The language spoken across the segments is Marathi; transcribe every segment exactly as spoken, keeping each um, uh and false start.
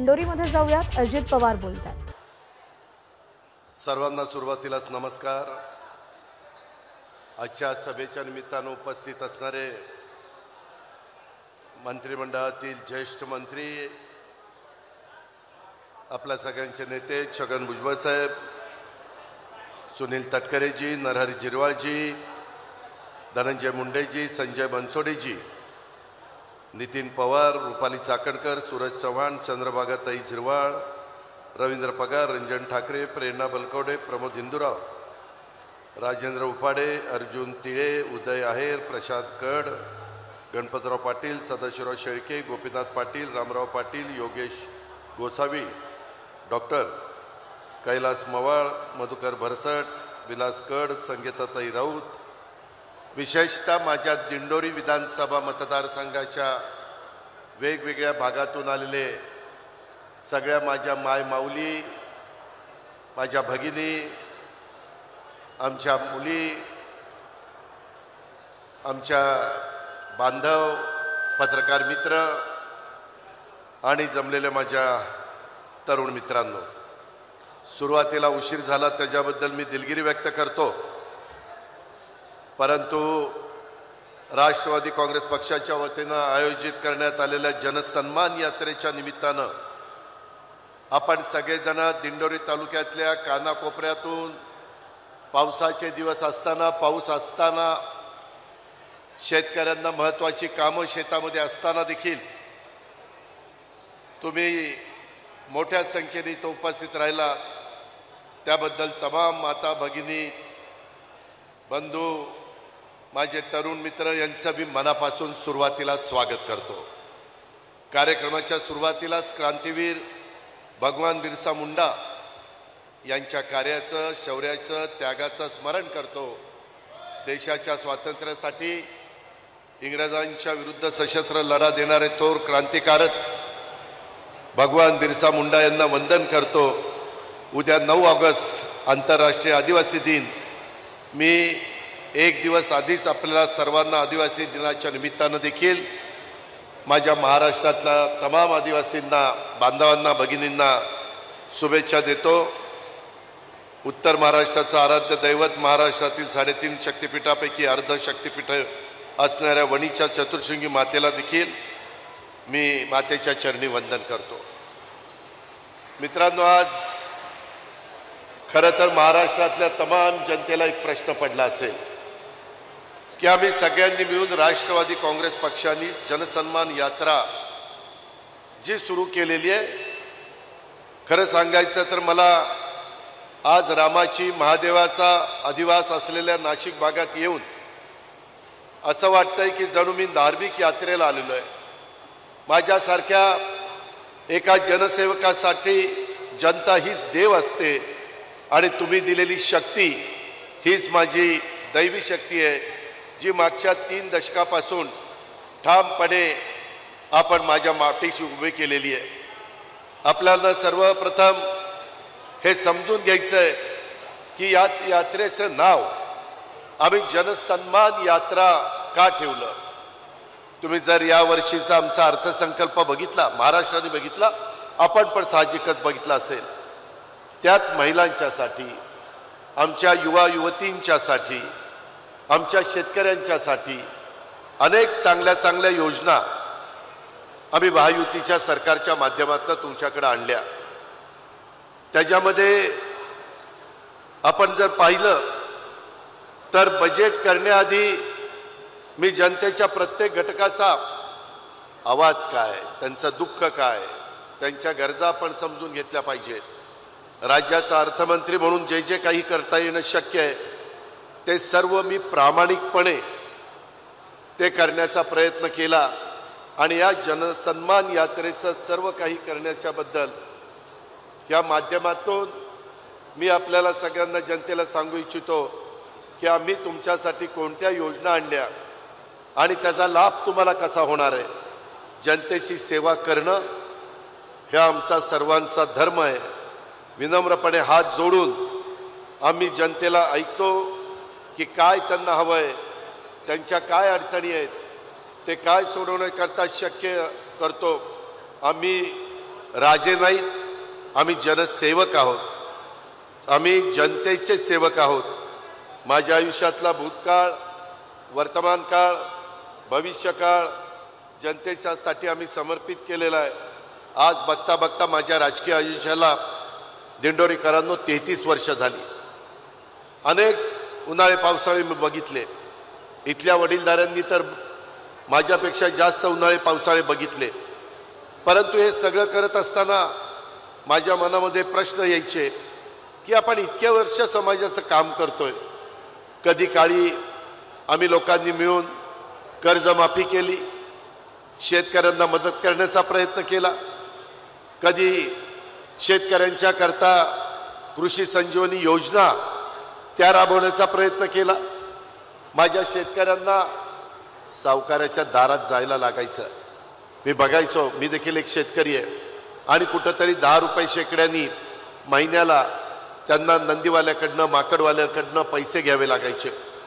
दिंडोरीमध्ये जाऊयात, अजित पवार बोलतात। सर्वांना सुरुवातीलाच नमस्कार। आजच्या सभेच्या निमित्तानं उपस्थित असणारे मंत्रिमंडळातील ज्येष्ठ मंत्री, आपल्या सगळ्यांचे नेते छगन भुजबळ साहेब, सुनील तटकरेजी, नरहरी झिरवाळजी, धनंजय मुंडेजी, संजय बनसोडेजी, नितीन पवार, रुपाली चाकणकर, सूरज चव्हाण, चंद्रभागाताई झिरवाळ, रवींद्र पगार, रंजन ठाकरे, प्रेरणा बलकवडे, प्रमोद हिंदुराव, राजेंद्र उपाडे, अर्जुन तिळे, उदय आहेर, प्रशांत कड, गणपतराव पाटील, सदाशिवराव शेळके, गोपीनाथ पाटील, रामराव पाटील, योगेश गोसावी, डॉक्टर कैलास मवाळ, मधुकर भरसट, विलास कड, संगीताताई राऊत, विशेषतः माझ्या दिंडोरी विधानसभा मतदारसंघाच्या वेगवेगळ्या भागातून आलेले सगळ्या माझ्या माय माऊली, माझ्या भगिनी, आमच्या मुली, आमच्या बांधव, पत्रकार मित्र आणि जमलेल्या माझ्या तरुण मित्रांनो, सुरुवातीला उशीर झाला त्याच्याबद्दल मी दिलगिरी व्यक्त करतो, परंतु राष्ट्रवादी काँग्रेस पक्षाच्या वतीनं आयोजित करण्यात आलेल्या जनसन्मान यात्रेच्या निमित्तानं आपण सगळेजण दिंडोरी तालुक्यातल्या कानाकोपऱ्यातून पावसाचे दिवस असताना, पाऊस असताना, शेतकऱ्यांना महत्त्वाची कामं शेतामध्ये असताना देखील तुम्ही मोठ्या संख्येने इथं उपस्थित राहिला, त्याबद्दल तमाम माता भगिनी, बंधू, माझे तरुण मित्र यांचं मी मनापासून सुरुवातीला स्वागत करतो। कार्यक्रमाच्या सुरुवातीलाच क्रांतीवीर भगवान बिरसा मुंडा यांच्या कार्याचं, शौर्याचं, त्यागाचं स्मरण करतो। देशाच्या स्वातंत्र्यासाठी इंग्रजांच्या विरुद्ध सशस्त्र लढा देणारे थोर क्रांतिकारक भगवान बिरसा मुंडा यांना वंदन करतो। उद्या नऊ ऑगस्ट आंतरराष्ट्रीय आदिवासी दिन, मी एक दिवस आधीच आपल्याला सर्वांना आदिवासी दिनाच्या निमित्तानं देखील माझ्या महाराष्ट्रातल्या तमाम आदिवासींना, बांधवांना, भगिनींना शुभेच्छा देतो। उत्तर महाराष्ट्राचं आराध्य दैवत, महाराष्ट्रातील साडेतीन शक्तिपीठापैकी अर्ध शक्तिपीठ असणाऱ्या वणीच्या चतुर्शृंगी मातेला देखील मी मातेच्या चरणी वंदन करतो। मित्रांनो, आज खरं तर महाराष्ट्रातल्या तमाम जनतेला एक प्रश्न पडला असेल की आम्ही सगळ्यांनी मिळून राष्ट्रवादी काँग्रेस पक्षाने जनसन्मान यात्रा जी सुरू केलेली आहे, खरं सांगायचं तर मला आज रामाची, महादेवाचा अधिवास असलेल्या नाशिक भागात येऊन असं वाटतंय की जणू मी धार्मिक यात्रेला आलेलो आहे। माझ्यासारख्या एका जनसेवकासाठी जनता हीच देव असते आणि तुम्ही दिलेली शक्ती हीच माझी दैवी शक्ती आहे, जी मागच्या तीन दशकापासून ठामपणे आपण माझ्या मातीशी उभी केलेली आहे। आपल्याला सर्वप्रथम हे समजून घ्यायचं आहे की या यात्रेचं नाव आम्ही जनसन्मान यात्रा का ठेवलं। तुम्ही जर या वर्षीचा आमचा अर्थसंकल्प बघितला, महाराष्ट्राने बघितला, आपण पण साहजिकच बघितला असेल, त्यात महिलांच्यासाठी, आमच्या युवा युवतींच्यासाठी, आमच्या शेतकऱ्यांच्यासाठी अनेक चांगल्या चांगल्या योजना आम्ही महायुतीच्या सरकारच्या माध्यमातून तुमच्याकडे आणल्या। त्याच्यामध्ये आपण जर पाहिलं तर बजेट करण्याआधी मी जनतेच्या प्रत्येक घटकाचा आवाज काय, त्यांचं दुःख काय, त्यांच्या गरजा आपण समजून घेतल्या पाहिजेत। राज्याचा अर्थमंत्री म्हणून जे जे काही करता येणं शक्य आहे ते सर्व मी प्रामाणिकपणे ते करण्याचा प्रयत्न केला आणि या जनसन्मान यात्रेचं सर्व काही करण्याच्या बद्दल या माध्यमातून मी आपल्याला सगळ्यांना, जनतेला सांगू इच्छितो की आम्ही तुमच्यासाठी कोणत्या योजना आणल्या आणि त्याचा लाभ तुम्हाला कसा होणार आहे। जनतेची सेवा करणं हे आमचा सर्वांचा धर्म आहे। विनम्रपणे हात जोडून आम्ही जनतेला ऐकतो की काय त्यांना हवं आहे, त्यांच्या काय अडचणी आहेत, ते काय सोडवण्याकरता शक्य करतो। आम्ही राजे नाहीत, आम्ही जनसेवक आहोत, आम्ही जनतेचे सेवक आहोत। माझ्या आयुष्यातला भूतकाळ, वर्तमान काळ, भविष्यकाळ जनतेच्यासाठी आम्ही समर्पित केलेला आहे। आज बघता बघता माझ्या राजकीय आयुष्याला दिंडोरीकरांनो तेहतीस वर्ष झाली। अनेक उन्हाळे पावसाळे मी बघितले, इथल्या वडीलधाऱ्यांनी तर माझ्यापेक्षा जास्त उन्हाळे पावसाळे बघितले। परंतु हे सगळं करत असताना माझ्या मनामध्ये प्रश्न यायचे की आपण इतक्या वर्ष समाजाचं काम करतोय, कधी काळी आम्ही लोकांनी मिळून कर्जमाफी केली, शेतकऱ्यांना मदत करण्याचा प्रयत्न केला, कधी शेतकऱ्यांच्या करता कृषी संजीवनी योजना त्या राबवण्याचा प्रयत्न केला। माझ्या शेतकऱ्यांना सावकाराच्या दारात जायला लागायचं, मी बघायचो, मी देखील एक शेतकरी आहे, आणि कुठंतरी दहा रुपये शेकड्यांनी महिन्याला त्यांना नंदीवाल्याकडनं माकडवाल्याकडनं पैसे घ्यावे लागायचे।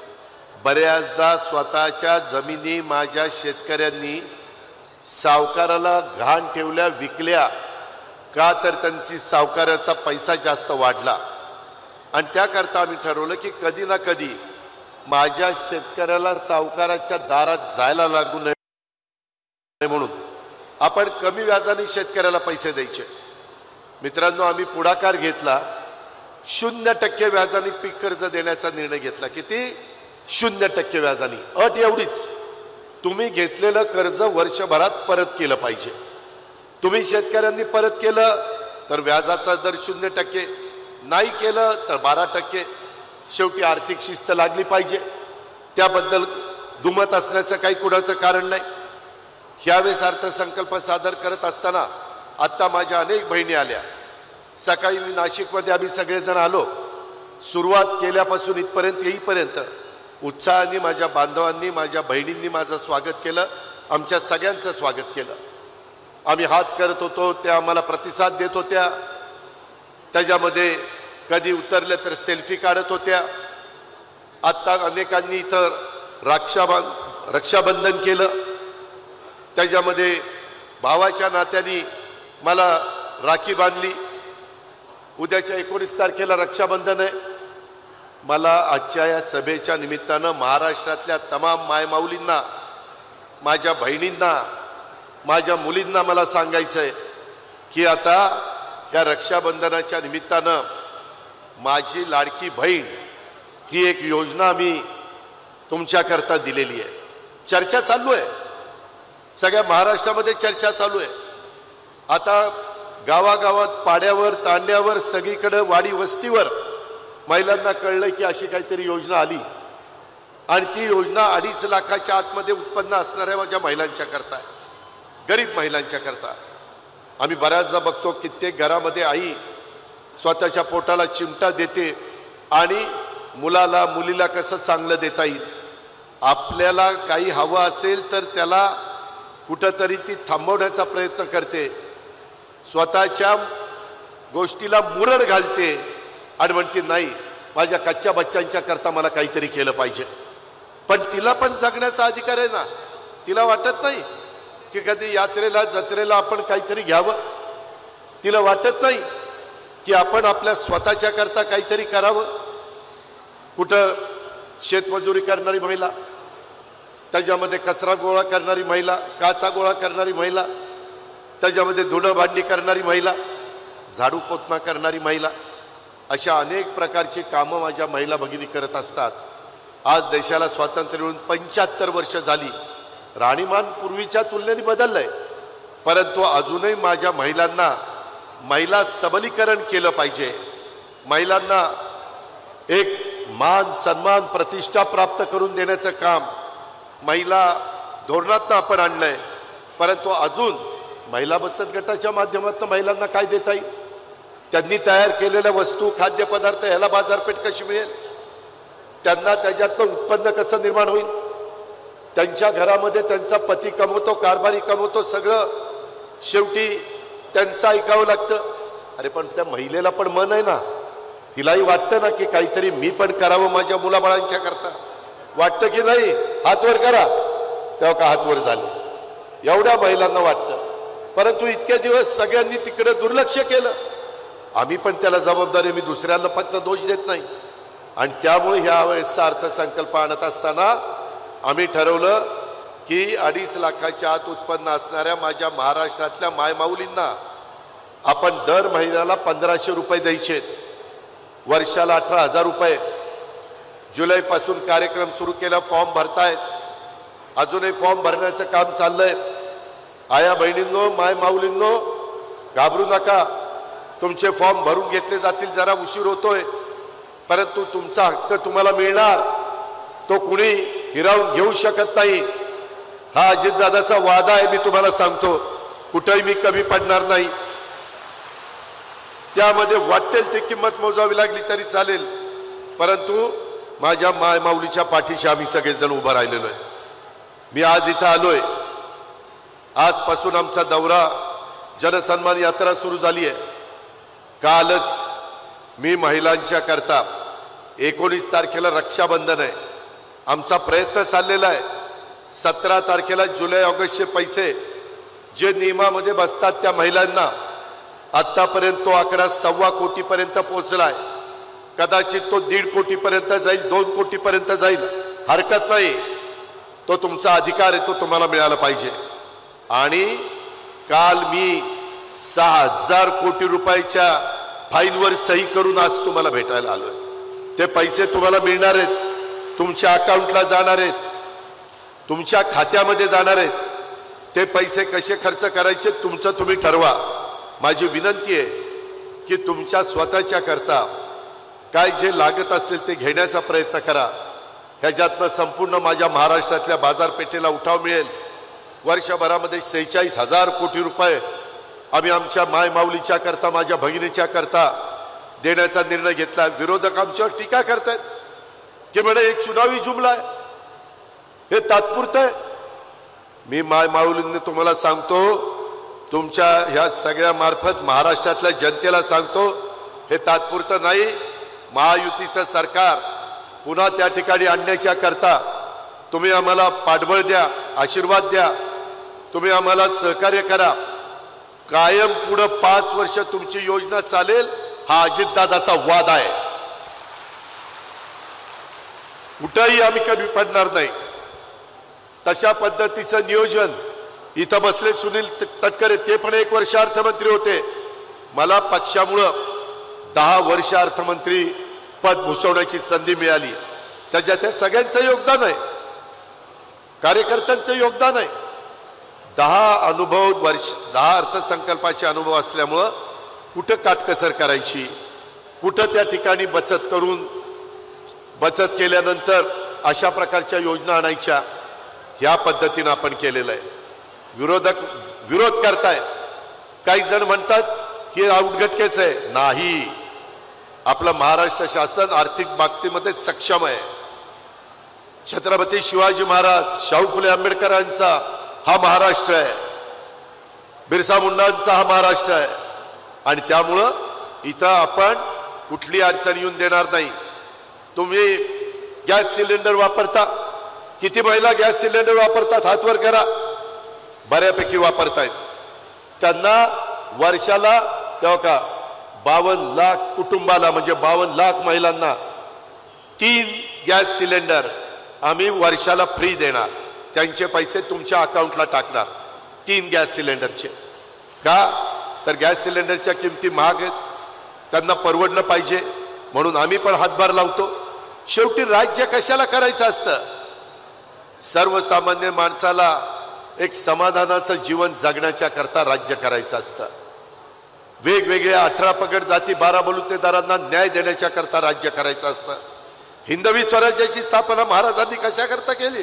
बऱ्याचदा स्वतःच्या जमिनी माझ्या शेतकऱ्यांनी सावकाराला घाण ठेवल्या, विकल्या, का तर त्यांची सावकाराचा पैसा जास्त वाढला। आणि त्याकरता आम्ही ठरवलं की कधी ना कधी माझ्या शेतकऱ्याला सावकाराच्या दारात जायला लागू नये म्हणून आपण कमी व्याजाने शेतकऱ्याला पैसे द्यायचे। मित्रांनो, आम्ही पुढाकार घेतला, शून्य टक्के व्याजाने पीक कर्ज देण्याचा निर्णय घेतला। किती? शून्य टक्के व्याजाने। अट एवढीच, तुम्ही घेतलेलं कर्ज वर्षभरात परत केलं पाहिजे। तुम्ही शेतकऱ्यांनी परत केलं तर व्याजाचा दर शून्य टक्के, नाही केलं तर बारा टक्के। शेवटी आर्थिक शिस्त लागली पाहिजे, त्याबद्दल दुमत असण्याचं काही कुणाचं कारण नाही। ह्यावेळेस अर्थसंकल्प सादर करत असताना आत्ता माझ्या अनेक बहिणी आल्या। सकाळी मी नाशिकमध्ये आम्ही सगळेजण आलो, सुरुवात केल्यापासून इथपर्यंत येईपर्यंत उत्साहाने माझ्या बांधवांनी, माझ्या बहिणींनी माझं स्वागत केलं, आमच्या सगळ्यांचं स्वागत केलं। आम्ही हात करत होतो, त्या आम्हाला प्रतिसाद देत होत्या, त्याच्यामध्ये कधी उतरले तर सेल्फी काढत होत्या। आत्ता अनेकांनी इथं रक्षाबंधन रक्षाबंधन केलं, त्याच्यामध्ये भावाच्या नात्याने मला राखी बांधली। उद्याच्या एकोणीस तारखेला रक्षाबंधन आहे। मला आजच्या या सभेच्या निमित्तानं महाराष्ट्रातल्या तमाम मायमाऊलींना, माझ्या बहिणींना, माझ्या मुलींना मला सांगायचं आहे की आता या रक्षाबंधनाच्या निमित्तानं माझी लाडकी बहीण ही एक योजना आम्ही तुमच्याकरता दिलेली आहे। चर्चा चालू आहे, सगळ्या महाराष्ट्रामध्ये चर्चा चालू आहे। आता गावागावात, पाड्यावर, तांड्यावर, सगळीकडे वाडी वस्तीवर महिलांना कळलं की अशी काहीतरी योजना आली, आणि ती योजना अडीच लाखाच्या आतमध्ये उत्पन्न असणाऱ्या माझ्या महिलांच्या करता, गरीब महिलांच्या करता। आम्ही बऱ्याचदा बघतो कित्येक घरामध्ये आई स्वतःच्या पोटाला चिमटा देते आणि मुलाला मुलीला कसं चांगलं देता येईल, आपल्याला काही हवं असेल तर त्याला कुठंतरी ती थांबवण्याचा प्रयत्न करते, स्वतःच्या गोष्टीला मुरड घालते आणि म्हणते नाही, माझ्या कच्च्या बच्चांच्या करता मला काहीतरी केलं पाहिजे। पण तिला पण जगण्याचा अधिकार आहे ना। तिला वाटत नाही की कधी यात्रेला जत्रेला आपण काहीतरी घ्यावं, तिला वाटत नाही की आपण आपल्या स्वतःच्या करता काहीतरी करावं। कुठं शेतमजुरी करणारी महिला, त्याच्यामध्ये कचरा गोळा करणारी महिला, काचा गोळा करणारी महिला, त्याच्यामध्ये धुणं भांडी करणारी महिला, झाडू पोतना करणारी महिला, अशा अनेक प्रकारची कामं माझ्या महिला भगिनी करत असतात। आज देशाला स्वातंत्र्य मिळून पंच्याहत्तर वर्ष झाली। राहणीमान पूर्वीच्या तुलनेने बदललंय, परंतु अजूनही माझ्या महिलांना महिला सबलीकरण केलं पाहिजे। महिलांना एक मान, सन्मान, प्रतिष्ठा प्राप्त करून देण्याचं काम महिला धोरणातनं आपण आणलंय। परंतु अजून महिला बचत गटाच्या माध्यमातून महिलांना काय देता येईल, त्यांनी तयार केलेल्या वस्तू, खाद्यपदार्थ ह्याला बाजारपेठ कशी मिळेल, त्यांना त्याच्यातनं उत्पन्न कसं निर्माण होईल, त्यांच्या घरामध्ये त्यांचा पती कमवतो, कारभारी कमवतो, सगळं शेवटी त्यांचं ऐकावं लागतं। अरे पण त्या महिलेला पण मन आहे ना, तिलाही वाटतं ना की काहीतरी मी पण करावं माझ्या मुलाबाळांच्या करता, वाटतं की नाही? हात वर करा, तेव्हा का हात वर झाले? एवढ्या महिलांना वाटतं। परंतु इतके दिवस सगळ्यांनी तिकडे दुर्लक्ष केलं. आम्ही पण त्याला जबाबदारी, मी दुसऱ्यांना फक्त दोष देत नाही. आणि त्यामुळे ह्या वेळेसचा अर्थसंकल्प आणत असताना आम्ही ठरवलं की अडीच लाखाच्या आत उत्पन्न असणाऱ्या माझ्या महाराष्ट्रातल्या मायमाऊलींना आपण दर महिन्याला पंधराशे रुपये द्यायचे, वर्षाला अठरा हजार रुपये. जुलैपासून कार्यक्रम सुरू केला, फॉर्म भरतायत, अजूनही फॉर्म भरण्याचं काम चाललंय. आया बहिणींनो, माय माऊलींनो, घाबरू नका, तुमचे फॉर्म भरून घेतले जातील. जरा उशीर होतोय, परंतु तुमचा हक्क तुम्हाला मिळणार, तो कुणी हिरावून घेऊ शकत नाही. हा अजितदादाचा वादा आहे, मी तुम्हाला सांगतो, कुठेही मी कमी पडणार नाही. त्यामध्ये वाटेल ती किंमत मोजावी लागली तरी चालेल, परंतु माझ्या माय माऊलीच्या पाठीशी आम्ही सगळेजण उभं राहिलेलो आहे. मी आज इथं आलोय, आजपासून आमचा दौरा, जनसन्मान यात्रा सुरू झाली आहे. कालच मी महिलांच्या करता एकोणीस तारखेला रक्षाबंधन आहे, आमचा प्रयत्न चाललेला आहे. सतरा तारखेला जुलै ऑगस्टचे पैसे जे नियमामध्ये बसतात त्या महिलांना, आतापर्यंत तो आकडा सव्वा कोटीपर्यंत पोहोचलाय. कदाचित तो दीड कोटीपर्यंत जाईल, दोन कोटीपर्यंत जाईल, हरकत नाही. तो तुमचा अधिकार आहे, तो तुम्हाला मिळाला पाहिजे. आणि काल मी सहा हजार कोटी रुपयाच्या फाईलवर सही करून आज तुम्हाला भेटायला आलोय. ते पैसे तुम्हाला मिळणार आहेत, तुमच्या अकाउंटला जाणार आहेत, तुमच्या खात्यामध्ये जाणार आहेत. ते पैसे कसे खर्च करायचे तुमचं तुम्ही ठरवा. माझी विनंती आहे की तुमच्या स्वतःच्या करता काय जे लागत असेल ते घेण्याचा प्रयत्न करा. ह्याच्यातनं संपूर्ण माझ्या महाराष्ट्रातल्या बाजारपेठेला उठाव मिळेल. वर्षभरामध्ये सेहेचाळीस हजार कोटी रुपये आम्ही आमच्या माय माऊलीच्या करता, माझ्या भगिनीच्या करता देण्याचा निर्णय घेतला. विरोधक आमच्यावर टीका करतायत की म्हणे एक चुनावी जुमला आहे, हे तात्पुरतं आहे. मी माय माऊलींनी तुम्हाला सांगतो, तुमच्या ह्या सगळ्या मार्फत महाराष्ट्रातल्या जनतेला सांगतो, हे तात्पुरतं नाही. महायुतीचं सरकार पुन्हा त्या ठिकाणी आणण्याच्या करता तुम्ही आम्हाला पाठबळ द्या, आशीर्वाद द्या, तुम्ही आम्हाला सहकार्य करा. कायम पुढे पाच वर्ष तुमची योजना चालेल, हा अजितदादाचा वाद आहे. कुठेही आम्ही कमी पडणार नाही. तशा पद्धतीचं नियोजन इथं बसले सुनील तटकरे, ते पण एक वर्ष अर्थमंत्री होते. मला पक्षामुळं दहा वर्ष अर्थमंत्री पद भूषवण्याची संधी मिळाली. त्याच्यात हे सगळ्यांचं योगदान आहे, कार्यकर्त्यांचं योगदान आहे. दहा अनुभव वर्ष, दहा अर्थसंकल्पाचे अनुभव असल्यामुळं कुठं काटकसर करायची, कुठं त्या ठिकाणी बचत करून, बचत केल्यानंतर अशा प्रकारच्या योजना आणायच्या, ह्या पद्धतीनं आपण केलेलं आहे. विरोधक विरोध करताय, काही जण म्हणतात की अवघटकेच आहे. नाही, आपलं महाराष्ट्र शासन आर्थिक बाबतीमध्ये सक्षम आहे. छत्रपती शिवाजी महाराज, शाहू फुले आंबेडकरांचा हा महाराष्ट्र आहे, बिरसा मुंडांचा हा महाराष्ट्र आहे. आणि त्यामुळं इथं आपण कुठली अडचण येऊन देणार नाही. तुम्ही गॅस सिलेंडर वापरता, किती महिला गॅस सिलेंडर वापरतात? हात वर करा. बऱ्यापैकी वापरतायत. त्यांना वर्षाला तेव्हा का बावन्न लाख कुटुंबाला, म्हणजे बावन्न लाख महिलांना तीन गॅस सिलेंडर आम्ही वर्षाला फ्री देणार. त्यांचे पैसे तुमच्या अकाउंटला टाकणार, तीन गॅस सिलेंडरचे. का तर गॅस सिलेंडरच्या किमती महाग आहेत, त्यांना परवडलं पाहिजे म्हणून आम्ही पण हातभार लावतो. शेवटी राज्य कशाला करायचं असतं? सर्वसामान्य माणसाला एक समाधानाचं जीवन जगण्याच्या करता राज्य करायचं असतं. वेगवेगळ्या अठरा पगड जाती बारा बलुतेदारांना न्याय देण्याच्या करता राज्य करायचं असतं. हिंदवी स्वराज्याची स्थापना महाराजांनी कशा करता केली?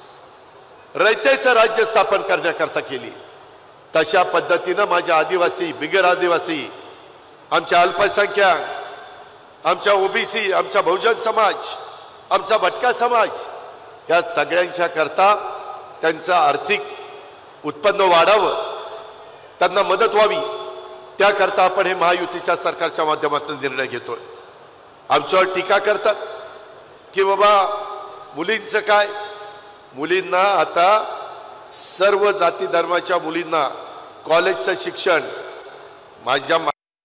रयतेचं राज्य स्थापन करण्याकरता केली. तशा पद्धतीनं माझ्या आदिवासी, बिगर आदिवासी, आमच्या अल्पसंख्याक, आमच्या ओबीसी, आमचा बहुजन समाज, आमचा भटका समाज, या सगळ्यांच्या करता त्यांचं आर्थिक उत्पन्न वाढावं, त्यांना मदत व्हावी, त्याकरता आपण हे महायुतीच्या सरकारच्या माध्यमातून निर्णय घेतोय. आमच्यावर टीका करतात की बाबा मुलींचं काय? मुलींना आता सर्व जाती धर्माच्या मुलींना कॉलेजचं शिक्षण माझ्या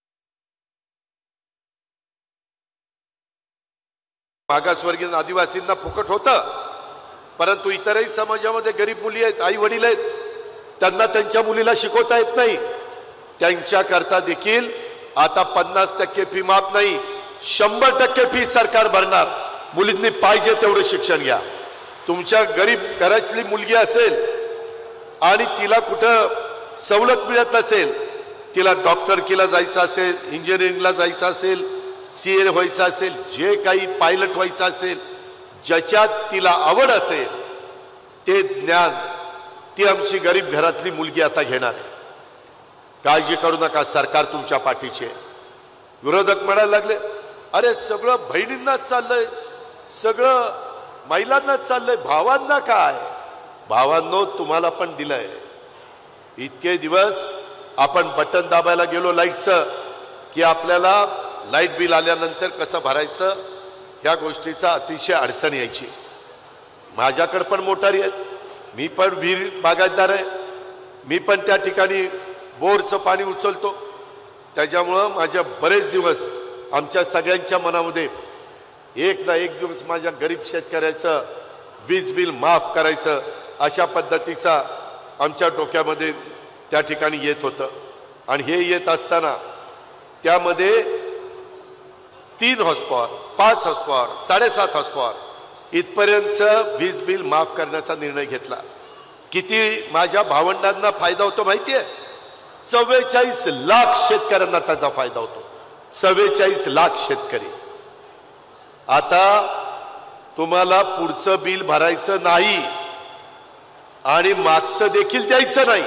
मागासवर्गीय आदिवासींना फुकट होतं, परंतु इतरही समाजामध्ये गरीब मुली आहेत, आई वडील आहेत, त्यांना त्यांच्या मुलीला शिकवता येत नाही, त्यांच्याकरता देखील आता पन्नास टक्के फी माफ नाही, शंभर टक्के फी सरकार भरणार. मुलींनी पाहिजे तेवढं शिक्षण घ्या. तुमच्या गरीब घरातली मुलगी असेल आणि तिला कुठं सवलत मिळत नसेल, तिला डॉक्टरकीला जायचं असेल, इंजिनिअरिंगला जायचं असेल, सी ए व्हायचं असेल, जे काही पायलट व्हायचं असेल, ज्याच्यात तिला आवड असेल ते ज्ञान ती आमची गरीब घरातली मुलगी आता घेणार आहे. काळजी करू नका, सरकार तुमच्या पाठीचे. विरोधक म्हणायला लागले, अरे सगळं बहिणींनाच चाललंय, सगळं महिलांनाच चाललंय, भावांना काय? भावांनो, तुम्हाला पण दिलंय. इतके दिवस आपण बटन दाबायला गेलो लाईटचं की आपल्याला लाईट बिल आल्यानंतर कसं भरायचं ह्या गोष्टीचा अतिशय अडचण यायची. माझ्याकडे पण मोटारी आहेत, मी पण विहीर बागायतदार आहे, मी पण त्या ठिकाणी बोरचं पाणी उचलतो. त्याच्यामुळं माझ्या बरेच दिवस आमच्या सगळ्यांच्या मनामध्ये एक ना एक दिवस माझ्या गरीब शेतकऱ्याचं वीज बिल माफ करायचं अशा पद्धतीचा आमच्या डोक्यामध्ये त्या ठिकाणी येत होतं. आणि हे येत असताना त्यामध्ये तीन हॉर्स पॉवर, पाच हॉर्स पॉवर, साडेसात हॉर्स पॉवर इथपर्यंतचं वीज बिल माफ करण्याचा निर्णय घेतला. किती माझ्या भावंडांना फायदा होतो माहिती आहे? चव्वेचाळीस लाख शेतकऱ्यांना त्याचा फायदा होतो. चव्वेचाळीस लाख शेतकरी. आता तुम्हाला पुढचं बिल भरायचं नाही आणि मागचं देखील द्यायचं नाही,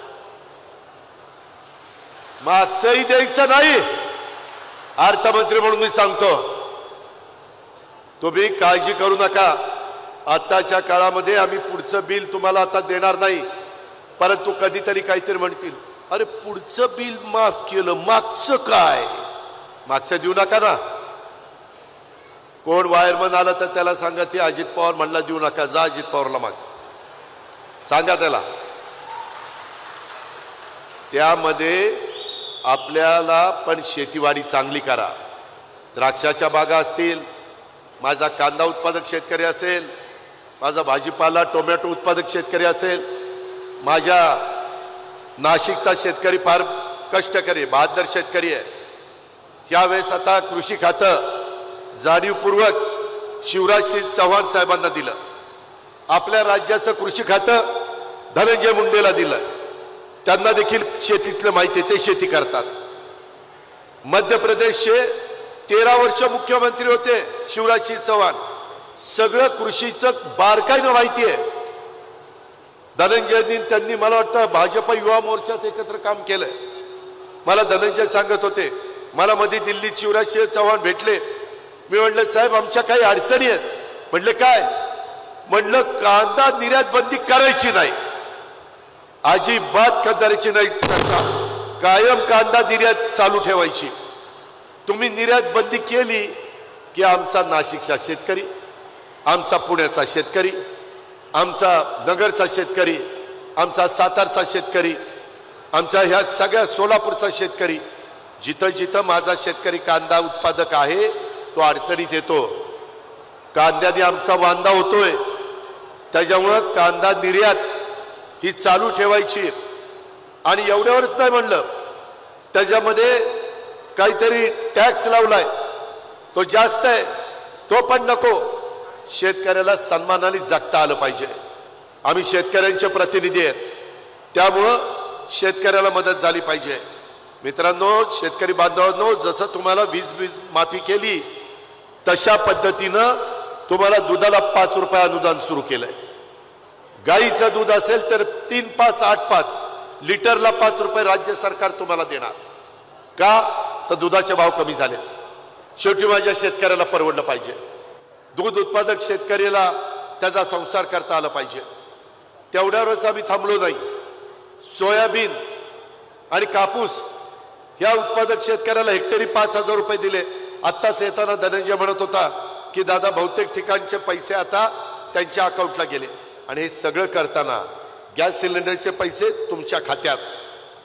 मागचंही द्यायचं नाही. अर्थमंत्री म्हणून मी सांगतो, तुम्ही काळजी करू नका. आताच्या काळामध्ये आम्ही पुढचं बिल तुम्हाला आता देणार नाही, परंतु कधीतरी काहीतरी म्हणतील, अरे पुढचं बिल माफ केलं, मागचं काय? मागचं देऊ नका ना. कोण वायरमन आला तर त्याला सांगा ते अजित पवार म्हणला देऊ नका, जा अजित पवारला माग सांगा त्याला. त्यामध्ये आपल्याला पण शेतीवाडी चांगली करा. द्राक्षाच्या बागा असतील, माझा कांदा उत्पादक शेतकरी असेल, माझा भाजीपाला टोमॅटो उत्पादक शेतकरी असेल, माझ्या नाशिकचा शेतकरी फार कष्टकरी बहादर शेतकरी आहे. यावेळेस आता कृषी खातं जाणीवपूर्वक शिवराज सिंग चव्हाण साहेबांना दिलं. आपल्या राज्याचं कृषी खातं धनंजय मुंडेला दिलं. त्यांना देखील शेतीतलं माहिती आहे, ते शेती करतात. मध्य प्रदेशचे तेरा वर्ष मुख्यमंत्री होते शिवराज सिंग चव्हाण, सगळं कृषीचं बारकाईनं माहिती आहे. धनंजयनी त्यांनी मला वाटतं भाजप युवा मोर्चात एकत्र काम केलंय. मला धनंजय सांगत होते, मला मध्ये दिल्लीत शिवराज सिंग चव्हाण भेटले. मी म्हटलं साहेब आमच्या काही अडचणी आहेत. म्हटलं काय? म्हटलं कांदा निर्यात बंदी करायची नाही, अजिबात करायची नाही, त्याचा कायम कांदा निर्यात चालू ठेवायची. तुम्ही निर्यात बंदी केली की आमचा नाशिकचा शेतकरी, आमचा पुण्याचा शेतकरी, आमचा नगरचा शेतकरी, आमचा सातारचा शेतकरी, आमचा ह्या सगळ्या सोलापूरचा शेतकरी, जिथं जिथं माझा शेतकरी कांदा उत्पादक आहे तो अडचणीत येतो. कांद्याने आमचा वांदा होतोय. त्याच्यामुळं कांदा निर्यात ही चालू ठेवायची. आणि एवढ्यावरच नाही म्हणलं, त्याच्यामध्ये काहीतरी टॅक्स लावलाय, तो जास्त आहे, तो पण नको. शेतकऱ्याला सन्मानाने जगता आलं पाहिजे. आम्ही शेतकऱ्यांचे प्रतिनिधी आहेत, त्यामुळं शेतकऱ्याला मदत झाली पाहिजे. मित्रांनो, शेतकरी बांधवांनो, जसं तुम्हाला वीज वीज माफी केली तशा पद्धतीनं तुम्हाला दुधाला पाच रुपये अनुदान सुरू केलंय. गाईचं दूध असेल तर तीन पाच आठ पाच लिटरला पाच रुपये राज्य सरकार तुम्हाला देणार. का? तर दुधाचे भाव कमी झाले. शेवटी माझ्या शेतकऱ्याला परवडलं पाहिजे. दूध उत्पादक शेतकऱ्याला त्याचा संसार करता आला पाहिजे. तेवढ्यावरच आम्ही थांबलो नाही. सोयाबीन आणि कापूस ह्या उत्पादक शेतकऱ्याला हेक्टरी पाच हजार रुपये दिले. आत्ताच येताना धनंजय म्हणत होता की दादा बहुतेक ठिकाणचे पैसे आता त्यांच्या अकाउंटला गेले. आणि हे सगळं करताना गॅस सिलेंडरचे पैसे तुमच्या खात्यात,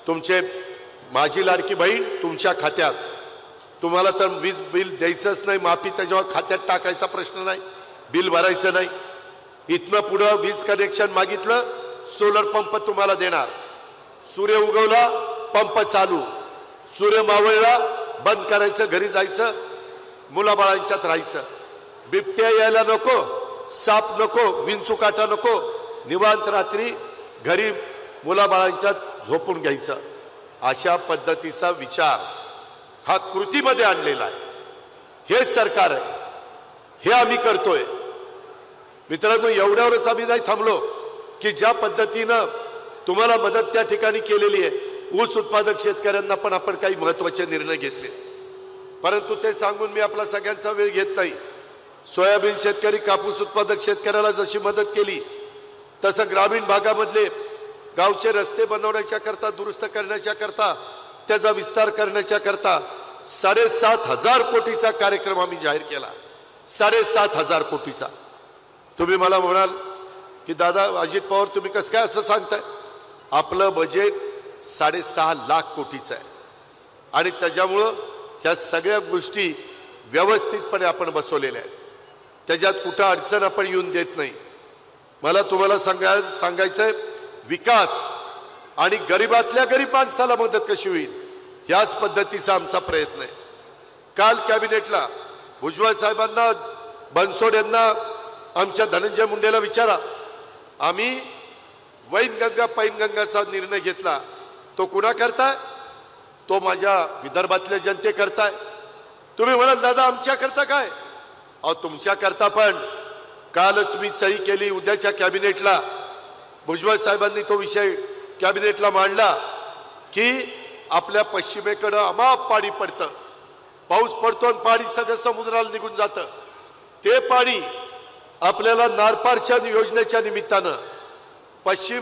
तुमचे माझी लाडकी बहीण तुमच्या खात्यात, तुम्हाला तर वीज बिल द्यायचंच नाही, माफी त्याच्यावर खात्यात टाकायचा प्रश्न नाही, बिल भरायचं नाही. इथनं पुढं वीज कनेक्शन मागितलं, सोलर पंप तुम्हाला देणार. सूर्य उगवला पंप चालू, सूर्य मावळला बंद करायचं, घरी जायचं, मुलाबाळांच्यात राहायचं. बिबट्या यायला नको, साप नको, विंचुकाटा नको, निवांत रात्री घरी मुलाबाळांच्यात झोपून घ्यायचं. अशा पद्धतीचा विचार हा कृतीमध्ये आणलेला आहे. हे सरकार आहे, हे आम्ही करतोय. मित्रांनो, एवढ्यावरच आम्ही नाही थांबलो की ज्या पद्धतीनं तुम्हाला मदत त्या ठिकाणी केलेली आहे, ऊस उत्पादक शेतकऱ्यांना पण आपण काही महत्वाचे निर्णय घेतले. परंतु ते सांगून मी आपला सगळ्यांचा वेळ घेत नाही. सोयाबीन शेतकरी, कापूस उत्पादक शेतकऱ्याला जशी मदत केली तसं ग्रामीण भागामधले गावचे रस्ते बनवण्याच्या करता, दुरुस्त करण्याच्या करता, त्याचा विस्तार करण्याच्या करता साडेसात हजार कोटीचा कार्यक्रम आम्ही जाहीर केला. साडेसात हजार कोटीचा. तुम्ही मला म्हणाल की दादा अजित पवार तुम्ही कसं काय असं सांगताय? आपलं बजेट साडेसहा लाख कोटीचं आहे आणि त्याच्यामुळं ह्या सगळ्या गोष्टी व्यवस्थितपणे आपण बसवलेल्या आहेत. त्याच्यात कुठं अडचण आपण येऊन देत नाही. मला तुम्हाला सांगाय सांगायचंय विकास आणि गरीबातल्या गरीब माणसाला मदत कशी होईल याच पद्धतीचा आमचा प्रयत्न आहे. काल कॅबिनेटला भुजबळ साहेबांना, बनसोड यांना, आमच्या धनंजय मुंडेला विचारा, आम्ही वैनगंगा पैनगंगाचा निर्णय घेतला, तो कुणा करताय? तो माझ्या विदर्भातल्या जनते करताय. तुम्ही म्हणाल दादा आमच्या करता काय? अहो तुमच्या करता पण कालच मी सही केली. उद्याच्या कॅबिनेटला भुजबळ साहेबांनी तो विषय कॅबिनेटला मांडला की आपल्या पश्चिमेकडं अमाप पाणी पडतं, पाऊस पडतो आणि पाणी सगळं समुद्राला निघून जातं. ते पाणी आपल्याला नारपारच्या योजनेच्या निमित्तानं पश्चिम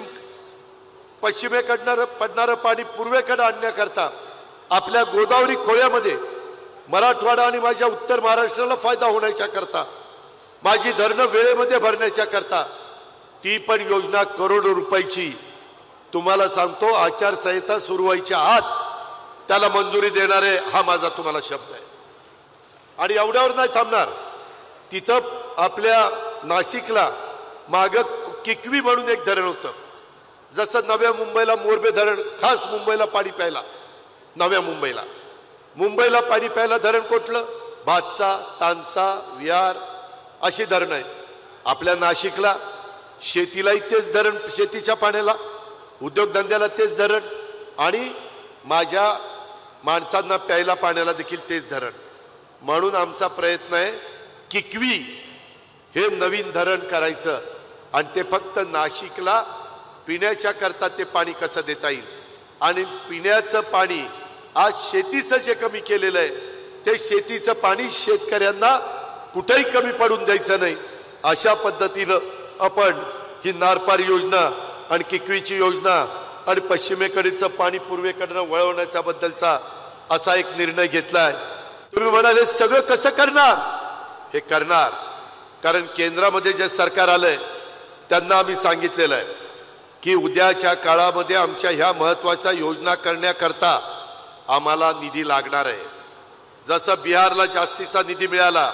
पश्चिमेकडनं पडणारं पाणी पूर्वेकडे आणण्याकरता आपल्या गोदावरी खोऱ्यामध्ये मराठवाडा आणि माझ्या उत्तर महाराष्ट्राला फायदा होण्याच्या करता, माझी धरणं वेळेमध्ये भरण्याच्या करता ती पण योजना करोडो रुपयाची, तुम्हाला सांगतो आचारसंहिता सुरू व्हायच्या आत त्याला मंजुरी देणारे हा माझा तुम्हाला शब्द आहे. आणि एवढ्यावर नाही थांबणार. तिथं आपल्या नाशिकला माग किकवी म्हणून एक धरण होतं. जसं नव्या मुंबईला मोरबे धरण, खास मुंबईला पाणी प्यायला, नव्या मुंबईला मुंबईला पाणी प्यायला धरण कुठलं? भातसा, तानसा, विहार अशी धरण आहे. आपल्या नाशिकला शेतीलाही तेच धरण, शेतीच्या पाण्याला, उद्योगधंद्याला तेच धरण आणि माझ्या माणसांना प्यायला पाण्याला देखील तेच धरण. म्हणून आमचा प्रयत्न आहे किकवी हे नवीन धरण करायचं आणि ते फक्त नाशिकला पिण्याच्या करता ते पाणी कसं देता येईल. आणि पिण्याचं पाणी आज शेतीचं जे कमी केलेलं आहे ते शेतीचं पाणी शेतकऱ्यांना कुठेही कमी पडून द्यायचं नाही. अशा पद्धतीनं आपण ही नारपार योजना आणि किकवीची योजना आणि पश्चिमेकडचं पाणी पूर्वेकडनं वळवण्याच्या बद्दलचा असा एक निर्णय घेतलाय. तुम्ही म्हणाले सगळं कसं करणार? हे करणार कारण केंद्रामध्ये जे सरकार आलंय त्यांना आम्ही सांगितलेलं आहे की उद्याच्या काळामध्ये आमच्या ह्या महत्त्वाच्या योजना करण्याकरता आम्हाला निधी लागणार आहे. जसं बिहारला जास्तीचा निधी मिळाला,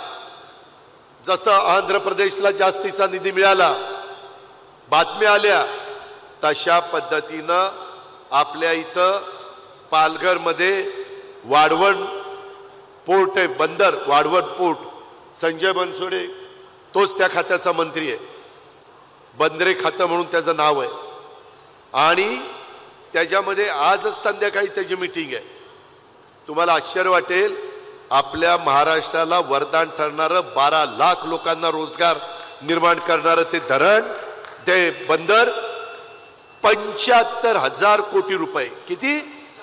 जसं आंध्र प्रदेशला जास्तीचा निधी मिळाला, बातम्या आल्या, तशा पद्धतीनं आपल्या इथं पालघरमध्ये वाढवण पोर्ट आहे, बंदर वाढवण पोर्ट. संजय बनसोडे तोच त्या खात्याचा मंत्री आहे, बंदरे खातं म्हणून त्याचं नाव आहे. आणि त्याच्यामध्ये आजच संध्याकाळी त्याची मीटिंग आहे. तुम्हाला आश्चर्य वाटेल, आपल्या महाराष्ट्राला वरदान ठरणारं, बारा लाख लोकांना रोजगार निर्माण करणारं ते धरण, ते बंदर पंच्याहत्तर हजार कोटी रुपये. किती?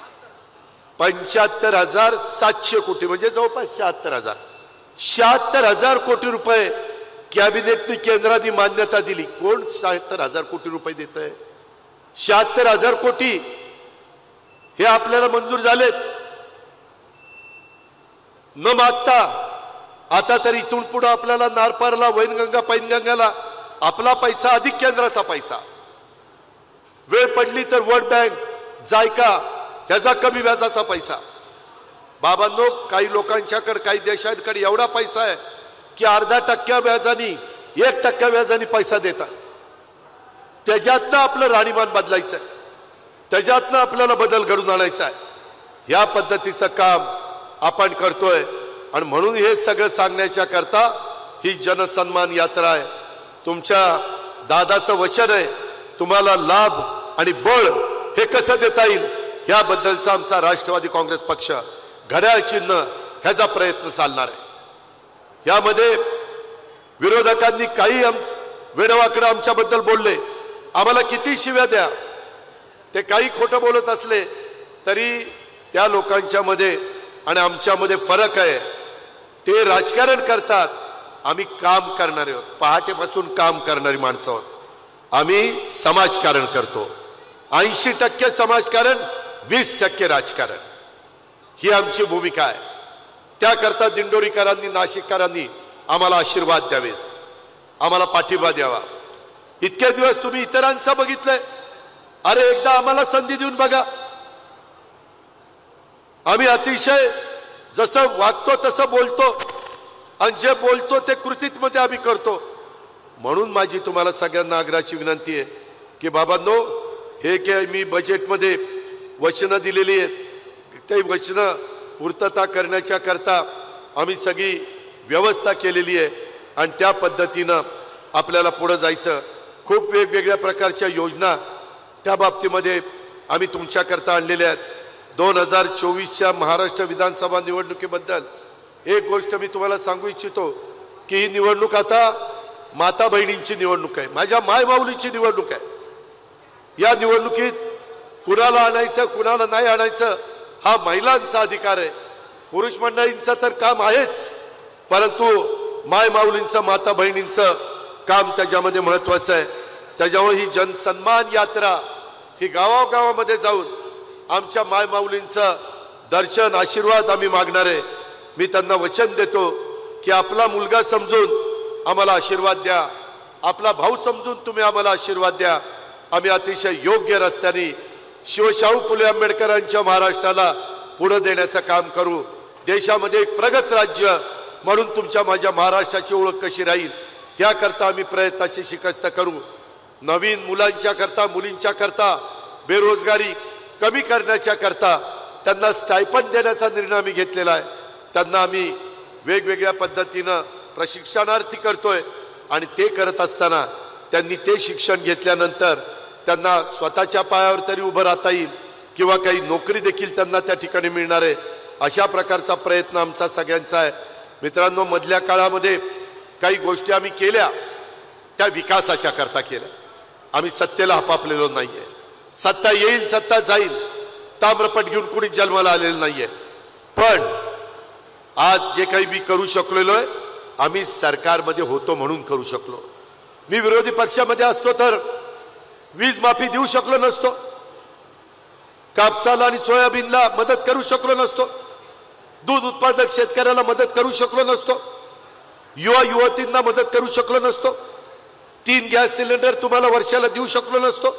पंच्याहत्तर हजार सातशे कोटी, म्हणजे जवळपास शहात्तर हजार शहात्तर हजार कोटी रुपये कॅबिनेटने केंद्राने मान्यता दिली. कोण शहात्तर हजार कोटी रुपये देत आहे? शहात्तर हजार कोटी हे आपल्याला मंजूर झालेत न मागता. आता तर इथून पुढे आपल्याला नारपारला, वैनगंगा पैनगंगाला आपला पैसा अधिक केंद्राचा पैसा. वेळ पडली तर वर्ल्ड बँक, जायका ह्याचा कमी व्याजाचा पैसा. बाबांनो, काही लोकांच्याकडे काही देशांकडे एवढा पैसा आहे की अर्धा टक्क्या व्याजानी एक टक्क्या व्याजानी पैसा देतात. त्याच्यातनं आपलं राहणीमान बदलायचं आहे, त्याच्यातनं आपल्याला बदल घडून आणायचा आहे. या पद्धतीचं काम आपण करतोय आणि म्हणून हे सगळं सांगण्याच्या करता ही जनसन्मान यात्रा आहे. तुमच्या दादाचं वचन आहे, तुम्हाला लाभ आणि बळ हे कसं देता येईल याबद्दलचा आमचा राष्ट्रवादी काँग्रेस पक्ष घड्याळ चिन्ह ह्याचा प्रयत्न चालणार आहे. यामध्ये विरोधकांनी काही वेडवाकडं आमच्याबद्दल बोलले, आम्हाला किती शिव्या द्या, ते काही खोटं बोलत असले तरी त्या लोकांच्या मध्ये आणि आमच्यामध्ये फरक आहे. ते राजकारण करतात, आम्ही काम करणारे आहोत, पहाटेपासून काम करणारी माणसं आहोत. आम्ही समाजकारण करतो. ऐंशी टक्के समाजकारण, वीस टक्के राजकारण, ही आमची भूमिका आहे. त्याकरता दिंडोरीकरांनी, नाशिककरांनी आम्हाला आशीर्वाद द्यावेत, आम्हाला पाठिंबा द्यावा. इतके दिवस तुम्ही इतरांचं बघितलंय, अरे एकदा आम्हाला संधी देऊन बघा. आम्ही अतिशय जसं वागतो तसं बोलतो आणि जे बोलतो ते कृतीत मध्ये आम्ही करतो. म्हणून माझी तुम्हाला सगळ्यांना आग्रहाची विनंती आहे की बाबांनो, हे काय मी बजेटमध्ये वचनं दिलेली आहेत, ते वचनं पूर्तता करण्याच्या करता आम्ही सगळी व्यवस्था केलेली आहे आणि त्या पद्धतीनं आपल्याला पुढे जायचं. खूप वेगवेगळ्या प्रकारच्या योजना त्या बाबतीमध्ये आम्ही तुमच्याकरता आणलेल्या आहेत. दोन हजार चोवीसच्या महाराष्ट्र विधानसभा निवडणुकीबद्दल एक गोष्ट मी तुम्हाला सांगू इच्छितो की ही निवडणूक आता माता बहिणींची निवडणूक आहे, माझ्या माय माऊलीची निवडणूक आहे. या निवडणुकीत कुणाला आणायचं कुणाला नाही आणायचं हा महिलांचा अधिकार आहे. पुरुष मंडळींचं तर काम आहेच, परंतु माय माऊलींचं, माता बहिणींचं काम त्याच्यामध्ये महत्वाचं आहे. त्याच्यामुळे ही जनसन्मान यात्रा ही गावागावामध्ये जाऊन आमच्या माय माऊलींचं दर्शन, आशीर्वाद आम्ही मागणार आहे. मी त्यांना वचन देतो की आपला मुलगा समजून आम्हाला आशीर्वाद द्या, आपला भाऊ समजून तुम्ही आम्हाला आशीर्वाद द्या. आम्ही अतिशय योग्य रस्त्याने शिवशाहू फुले आंबेडकरांच्या महाराष्ट्राला पुढे देण्याचं काम करू. देशामध्ये एक प्रगत राज्य म्हणून तुमच्या माझ्या महाराष्ट्राची ओळख कशी राहील याकरता आम्ही प्रयत्नाची शिकस्त करू. नवीन मुलांच्या करता, मुलींच्या करता बेरोजगारी कमी करण्याच्या करता त्यांना स्टायपंड देण्याचा निर्णय आम्ही घेतलेला आहे. त्यांना आम्ही वेगवेगळ्या पद्धतीनं प्रशिक्षणार्थी करतोय आणि ते करत असताना त्यांनी ते शिक्षण घेतल्यानंतर त्यांना स्वतःच्या पायावर तरी उभं राहता येईल किंवा काही नोकरी देखील त्यांना त्या ठिकाणी मिळणार आहे. अशा प्रकारचा प्रयत्न आमचा सगळ्यांचा आहे. मित्रांनो, मधल्या काळामध्ये काही गोष्टी आम्ही केल्या त्या विकासाच्या करता केल्या. आम्ही सत्तेला हपापलेलो नाहीये. सत्ता येईल, सत्ता जाईल, ताम्रपट घेऊन कोणी जन्माला आलेलं नाहीये. पण आज जे काही मी करू शकलेलो आहे आम्ही सरकारमध्ये होतो म्हणून करू शकलो. मी विरोधी पक्षामध्ये असतो तर वीज माफी देऊ शकलो नसतो, कापसाला आणि सोयाबीनला मदत करू शकलो नसतो, दूध उत्पादक शेतकऱ्याला मदत करू शकलो नसतो, युवा युवतींना मदत करू शकलो नसतो, तीन गॅस सिलेंडर तुम्हाला वर्षाला देऊ शकलो नसतो,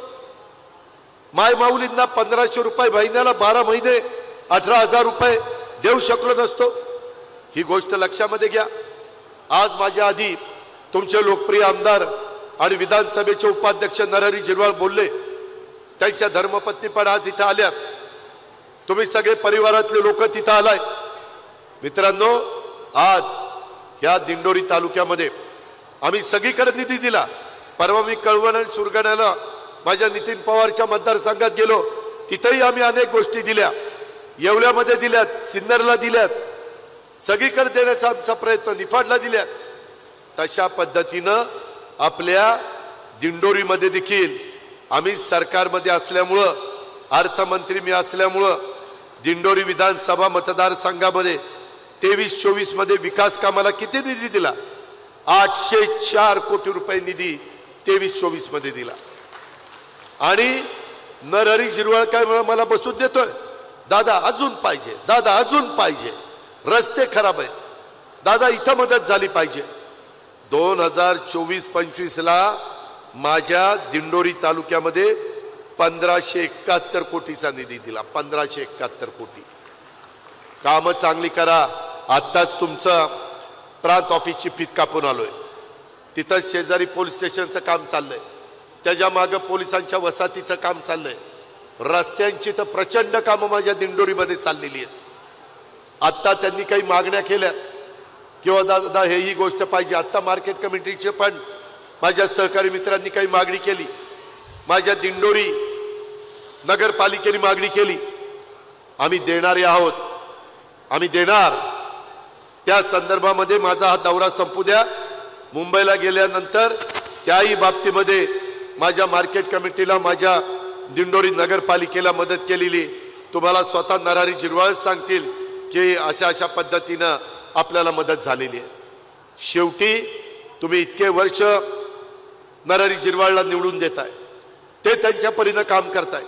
माय माऊलींना पंधराशे रुपये महिन्याला बारा महिने अठरा हजार रुपये देऊ शकलो नसतो. ही गोष्ट लक्षामध्ये घ्या. आज माझ्या आधी तुमचे लोकप्रिय आमदार आणि विधानसभेचे उपाध्यक्ष नरहरी झिरवाळ बोलले, त्यांच्या धर्मपत्नी पण आज इथं आल्यात, तुम्ही सगळे परिवारातले लोक तिथं आलाय. मित्रांनो, आज या दिंडोरी तालुक्यामध्ये आम्ही सगळीकडे निधी दिला. परवा मी कळवण आणि सुरगाण्याला माझ्या नितीन पवारच्या मतदारसंघात गेलो, तिथेही आम्ही अनेक गोष्टी दिल्या. येवल्यामध्ये दिल्यात, सिन्नरला दिल्यात, सगळीकडे देण्याचा आमचा प्रयत्न, निफाडला दिल्यात. तशा पद्धतीनं आपल्या दिंडोरीमध्ये देखील आम्ही सरकारमध्ये असल्यामुळं, अर्थमंत्री मी असल्यामुळं दिंडोरी विधानसभा मतदारसंघामध्ये तेवीस चोवीस मध्ये विकास कामाला किती निधी दिला? आठशे चार कोटी रुपये निधी तेवीस चोवीस मध्ये दिला. आणि नरहरी झिरवाळ काय मला बसून देतोय, दादा अजून पाहिजे, दादा अजून पाहिजे, रस्ते खराब आहेत, दादा इथं मदत झाली पाहिजे. दोन हजार चोवीस पंचवीस ला माझ्या दिंडोरी तालुक्यामध्ये पंधराशे एकाहत्तर कोटीचा निधी दिला. पंधराशे एकाहत्तर कोटी. कामं चांगली करा. आत्ताच तुमचं प्रांत ऑफिसची फीत कापून आलोय. तिथं शेजारी पोलीस स्टेशनचं काम चाललंय. त्याच्या मागं पोलिसांच्या वसाहतीचं काम चाललंय. रस्त्यांची तर प्रचंड कामं माझ्या दिंडोरीमध्ये चाललेली आहेत. आत्ता त्यांनी काही मागण्या केल्या किंवा दादा हे ही गोष्ट पाहिजे. आत्ता मार्केट कमिटीचे पण माझ्या सहकारी मित्रांनी काही मागणी केली. माझ्या दिंडोरी नगरपालिकेने मागणी केली. आम्ही देणारे आहोत. आम्ही देणार. त्या संदर्भामध्ये माझा हा दौरा संपू द्या. मुंबईला गेल्यानंतर त्याही बाबतीमध्ये माझ्या मार्केट कमिटीला माझ्या दिंडोरी नगरपालिकेला मदत केलेली तुम्हाला स्वतः नरहरी झिरवाळ सांगतील की अशा अशा पद्धतीनं आपल्याला मदत झालेली आहे. शेवटी तुम्ही इतके वर्ष नरहरी झिरवाळला निवडून देताय. ते त्यांच्या परीनं काम करताय.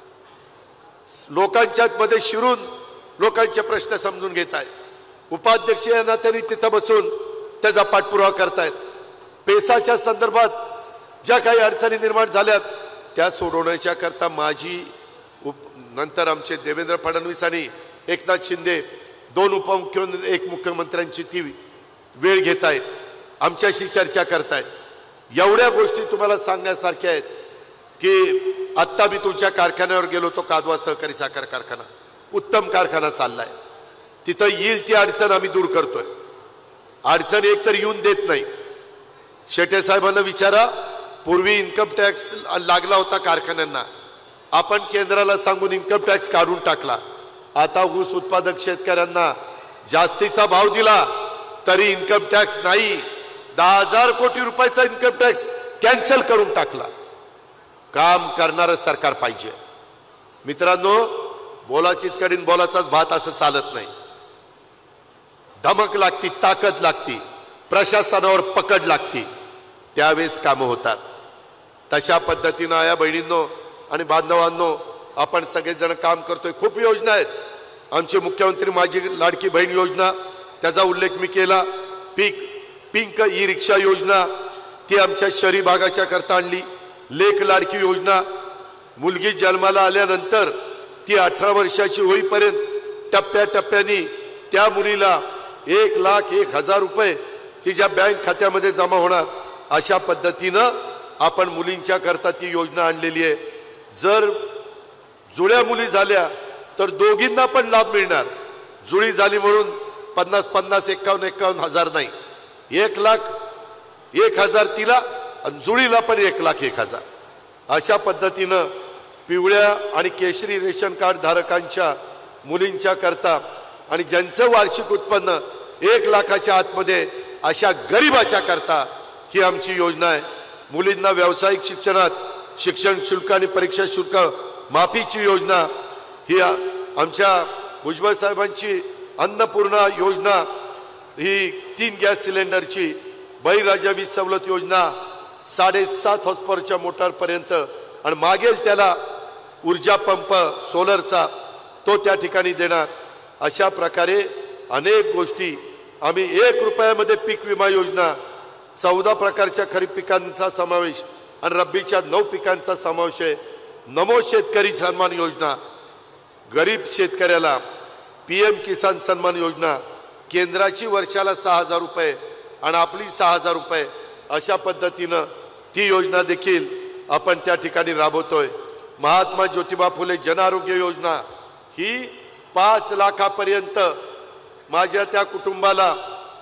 लोकांच्या मध्ये शिरून लोकांचे प्रश्न समजून घेताय. उपाध्यक्ष यांना तरी तिथं बसून त्याचा पाठपुरावा करतायत. पेसाच्या संदर्भात ज्या काही अडचणी निर्माण झाल्यात त्या सोडवण्याच्या करता माझी उप नंतर आमचे देवेंद्र फडणवीस आणि एकनाथ शिंदे दोन उपमुख्यमंत्री एक मुख्यमंत्र्यांची ती वेळ घेत आहेत. आमच्याशी चर्चा करतायत. एवढ्या गोष्टी तुम्हाला सांगण्यासारख्या आहेत की आत्ता मी तुमच्या कारखान्यावर गेलो तो कादवा सहकारी साखर कारखाना उत्तम कारखाना चाललाय. तिथं येईल ती अडचण आम्ही दूर करतोय. अडचण एक तर येऊन देत नाही. शेटे साहेबांना विचारा. पूर्वी इन्कम टॅक्स लागला होता कारखान्यांना. आपण केंद्राला सांगून इन्कम टॅक्स काढून टाकला. आता ऊस उत्पादक शेतकऱ्यांना जास्तीचा भाव दिला तरी इन्कम टॅक्स नाही. दहा हजार कोटी रुपयाचा इन्कम टॅक्स कॅन्सल करून टाकला. काम करणारं सरकार पाहिजे. मित्रांनो, बोलाचीच कडीन बोलाचाच भात असं चालत नाही. धमक लागती, ताकद लागती, प्रशासनावर पकड लागती, त्यावेळेस कामं होतात. तशा पद्धतीनं आया बहिणींनो आणि बांधवांनो आपण सगळेजण काम करतोय. खूप योजना आहेत. आमचे मुख्यमंत्री माझी लाडकी बहीण योजना त्याचा उल्लेख मी केला. पीक पिंक ई रिक्षा योजना ती आमच्या शहरी भागाच्या करता आणली. लेक लाडकी योजना मुलगी जन्माला आल्यानंतर ती अठरा वर्षाची होईपर्यंत टप्प्याटप्प्याने त्या मुलीला एक लाख एक हजार रुपये तिच्या बँक खात्यामध्ये जमा होणार. अशा पद्धतीनं आपण मुलींच्या करता ती योजना आणलेली आहे. जर जुळ्या मुली झाल्या तर दोघींना पण लाभ मिळणार. जुळी झाली म्हणून पन्नास पन्नास एक्कावन्न एक्कावन्न हजार नाही, एक लाख एक हजार तिला आणि जुळीला पण एक लाख एक हजार. अशा पद्धतीनं पिवळ्या आणि केशरी रेशन कार्ड धारकांच्या मुलींच्या करता आणि ज्यांचं वार्षिक उत्पन्न एक लाखाच्या आतमध्ये अशा गरिबाच्या करता ही आमची योजना आहे. मुलींना व्यावसायिक शिक्षणात शिक्षण शुल्क आणि परीक्षा शुल्क माफीची योजना ही आमच्या भुजबळ साहेबांची अन्नपूर्णा योजना ही तीन गॅस सिलेंडरची बळीराजा वीज सवलत योजना साडेसात हॉर्सपॉवरच्या मोटारपर्यंत आणि मागेल त्याला ऊर्जा पंप सोलरचा तो त्या ठिकाणी देणार. अशा प्रकारे अनेक गोष्टी आम्ही एक रुपयामध्ये पीक विमा योजना चौदा प्रकारच्या खरीप पिकांचा समावेश आणि रब्बीच्या नऊ पिकांचा समावेश आहे. नमो शेतकरी सन्मान योजना गरीब शेतकऱ्याला पी एम किसान सन्मान योजना केंद्राची वर्षाला सहा हजार रुपये आणि आपली सहा हजार रुपये अशा पद्धतीनं ती योजना देखील आपण त्या ठिकाणी राबवतोय. महात्मा ज्योतिबा फुले जन आरोग्य योजना ही पाच लाखापर्यंत माझ्या त्या कुटुंबाला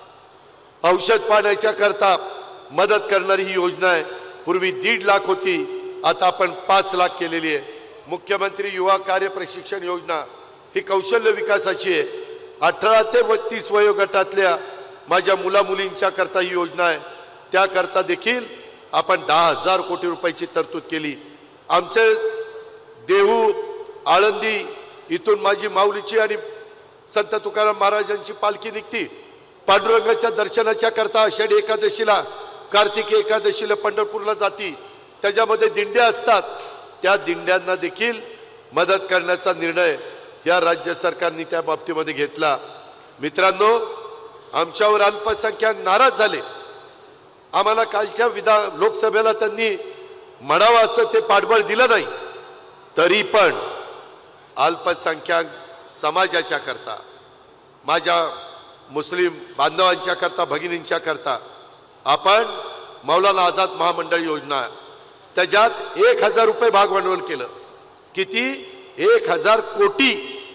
औषध पाण्याच्या करता मदत करणारी ही योजना आहे. पूर्वी दीड लाख होती, आता आपण पाच लाख केलेली आहे. मुख्यमंत्री युवा कार्य प्रशिक्षण योजना ही कौशल्य विकासाची आहे. अठरा ते बत्तीस वयोगटातल्या माझ्या मुला मुलींच्या करता ही योजना आहे. त्याकरता देखील आपण दहा हजार कोटी रुपयाची तरतूद केली. आमचे देहू आळंदी इथून माझी माऊलीची आणि संत तुकाराम महाराजांची पालखी निघती. पांडुरंगाच्या दर्शनाच्या करता आषाढी एकादशीला कार्तिकी एकादशीला पंढरपूरला जाती. त्याच्यामध्ये दिंड्या असतात. त्या दिंड्यांना देखील मदत करण्याचा निर्णय या राज्य सरकारने त्या बाबतीमध्ये घेतला. मित्रांनो, आमच्यावर अल्पसंख्याक नाराज झाले. आम्हाला कालच्या विधान लोकसभेला त्यांनी म्हणावं असं ते पाठबळ दिलं नाही. तरी पण अल्पसंख्याक समाजाच्या करता, माझ्या मुस्लिम बांधवांच्या करता, भगिनींच्या करता आपण मौलाना आझाद महामंडळ योजना, त्याच्यात एक हजार रुपये भाग भांडवल केलं. किती? एक हजार कोटी.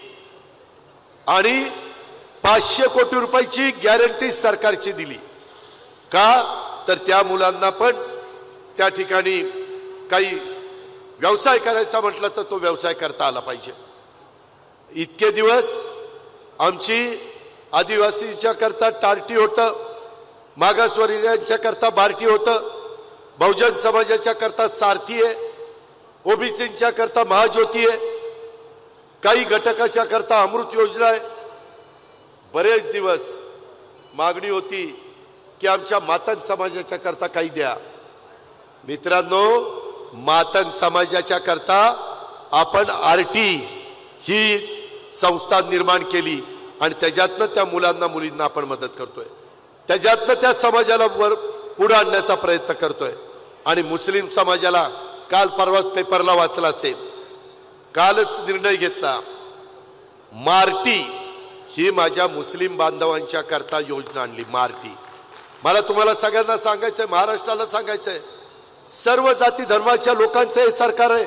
आणि पाचशे कोटी रुपयाची गॅरंटी सरकारची दिली. का? तर त्या मुलांना पण त्या ठिकाणी काही व्यवसाय करायचा म्हटलं तर तो व्यवसाय करता आला पाहिजे. इतके दिवस आमची आदिवासींच्या करता टार्टी होतं, मागासवर्गीयांच्या करता बार्टी होतं, बहुजन समाजाच्या करता सारथी आहे, ओबीसींच्या करता महाज्योती आहे, काही घटकाच्या करता अमृत योजना आहे. बरेच दिवस मागणी होती की आमच्या मातंग समाजाच्या करता काही द्या. मित्रांनो, मातंग समाजाच्या करता आपण आरटी ही संस्था निर्माण केली आणि त्याच्यातनं त्या मुलांना मुलींना आपण मदत करतोय, त्याच्यातनं त्या समाजाला वर पुढे आणण्याचा प्रयत्न करतोय. आणि मुस्लिम समाजाला काल परवाच पेपरला वाचला असेल, कालच निर्णय घेतला, मार्टी ही माझ्या मुस्लिम बांधवांच्या करता योजना आणली. मार्टी. मला तुम्हाला सगळ्यांना सांगायचंय, महाराष्ट्राला सांगायचंय, सर्व जाती धर्माच्या लोकांचं हे सरकार आहे,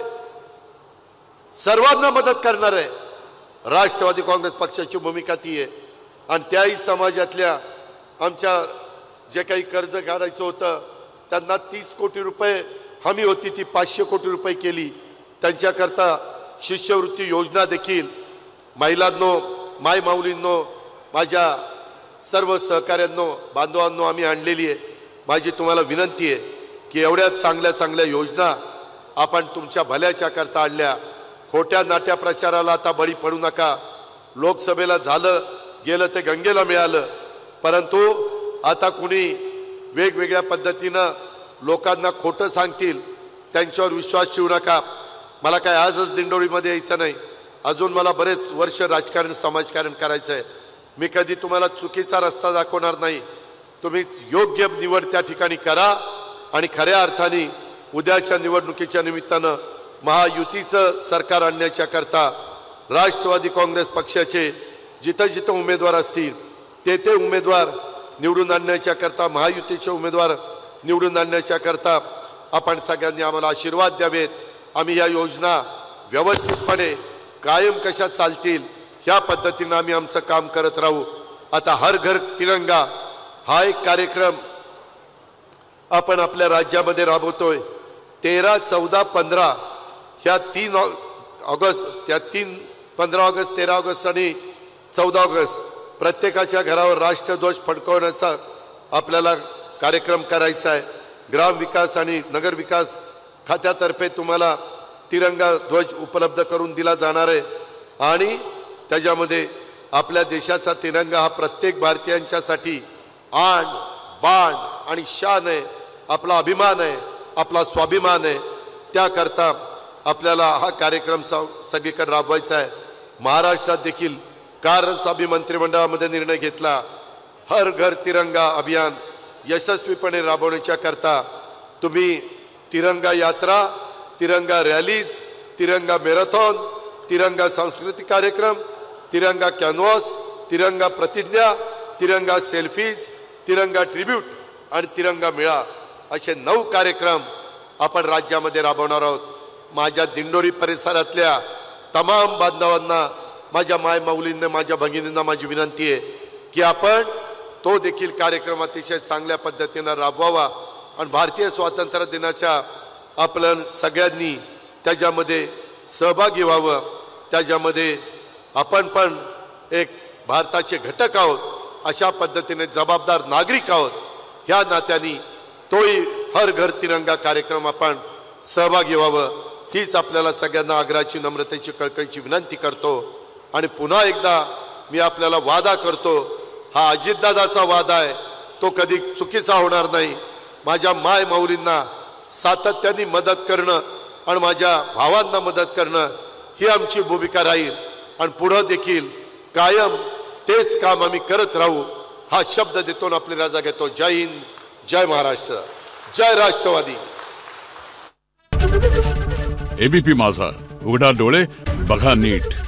सर्वांना मदत करणार आहे. राष्ट्रवादी काँग्रेस पक्षाची भूमिका ती आहे. आणि त्याही समाजातल्या आमच्या जे काही कर्ज काढायचं होतं त्यांना तीस कोटी रुपये हमी होती, ती पाचशे कोटी रुपये केली. त्यांच्याकरता शिष्यवृत्ती योजना देखील महिलांनो, माय माऊलींनो, माझ्या सर्व सहकाऱ्यांनो, बांधवांनो आम्ही आणलेली आहे. माझी तुम्हाला विनंती आहे की एवढ्या चांगल्या चांगल्या योजना आपण तुमच्या भल्याच्या करता आणल्या. खोट्या नाट्या प्रचाराला आता बळी पडू नका. लोकसभेला झालं गेलं ते गंगेला मिळालं, परंतु आता कुणी वेगवेगळ्या पद्धतीनं लोकांना खोटं सांगतील त्यांच्यावर विश्वास ठेवू नका. मला काय आजच दिंडोरीमध्ये यायचं नाही, अजून मला बरेच वर्ष राजकारण समाजकारण करायचं आहे. मी कधी तुम्हाला चुकीचा रस्ता दाखवणार नाही. तुम्ही योग्य निवड त्या ठिकाणी करा आणि खऱ्या अर्थाने उद्याच्या निवडणुकीच्या निमित्तानं महायुतीचं सरकार आणण्याच्या करता राष्ट्रवादी काँग्रेस पक्षाचे जिथं जिथं उमेदवार असतील ते ते उमेदवार निवडून आणण्याच्या करता, महायुतीचे उमेदवार निवडून आणण्याच्या करता आपण सगळ्यांनी आम्हाला आशीर्वाद द्यावेत. आम्ही या योजना व्यवस्थितपणे कायम कशा चालतील ह्या पद्धतीनं आम्ही आमचं काम करत राहू. आता हर घर तिरंगा हा एक कार्यक्रम आपण आपल्या राज्यामध्ये राबवतोय. तेरा चौदा पंधरा ह्या तीन ऑगस्ट त्या तीन पंधरा ऑगस्ट तेरा ऑगस्ट आणि चौदा ऑगस्ट प्रत्येकाच्या घरावर राष्ट्रध्वज फडकवण्याचा आपल्याला कार्यक्रम करायचा आहे. ग्रामविकास आणि नगरविकास खात्यातर्फे तुम्हाला तिरंगा ध्वज उपलब्ध करून दिला जाणार आहे. आणि त्याच्यामध्ये आपल्या देशाचा तिरंगा हा प्रत्येक भारतीयांच्यासाठी आण बाण आणि शान आहे, आपला अभिमान आहे, आपला स्वाभिमान आहे. त्याकरता आपल्याला हा कार्यक्रम सगळीकडे राबवायचा आहे. महाराष्ट्रात देखील कालच आम्ही मंत्रिमंडळामध्ये निर्णय घेतला, हर घर तिरंगा अभियान यशस्वीपणे राबवण्याच्या करता तुम्ही तिरंगा यात्रा, तिरंगा रॅलीज, तिरंगा मॅरेथॉन, तिरंगा सांस्कृतिक कार्यक्रम, तिरंगा कॅनव्हास, तिरंगा प्रतिज्ञा, तिरंगा सेल्फीज, तिरंगा ट्रिब्यूट आणि तिरंगा मेळा असे नऊ कार्यक्रम आपण राज्यामध्ये राबवणार आहोत. माझ्या दिंडोरी परिसरातल्या तमाम बांधवांना, माझ्या माय माऊलींना, माझ्या भगिनींना माझी विनंती आहे की आपण तो देखील कार्यक्रम अतिशय चांगल्या पद्धतीनं राबवावा. आणि भारतीय स्वातंत्र्य दिनाच्या आपण सगळ्यांनी त्याच्यामध्ये सहभागी व्हावं. त्याच्यामध्ये आपण पण एक भारताचे घटक आहोत, अशा पद्धतीने जबाबदार नागरिक आहोत. ह्या नात्याने तोही हर घर तिरंगा कार्यक्रम आपण सहभागी व्हावं हीच आपल्याला सगळ्यांना आग्रहाची, नम्रतेची, कळकळीची विनंती करतो. आणि पुन्हा एकदा मी आपल्याला वादा करतो, हा अजितदादाचा वादा आहे, तो कधी चुकीचा होणार नाही. माझ्या माय माऊलींना सातत्याने मदत करणं आणि माझ्या भावांना मदत करणं ही आमची भूमिका राहील. आणि पुढे देखील कायम तेच काम आम्ही करत राहू हा शब्द देतो. आपली रजा घेतो. जय हिंद, जय महाराष्ट्र, जय राष्ट्रवादी. एबीपी माझा, उघडा डोळे बघा नीट.